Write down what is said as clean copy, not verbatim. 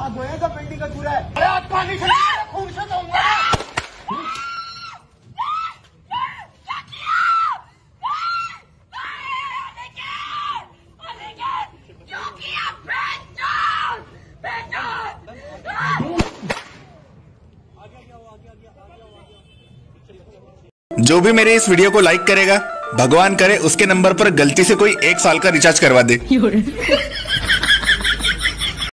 हाथ धोए सब बिल्डिंग का पूरा है। अरे आज पानी चला खून से धोऊंगा। जो भी मेरे इस वीडियो को लाइक करेगा, भगवान करे उसके नंबर पर गलती से कोई 1 साल का रिचार्ज करवा दे।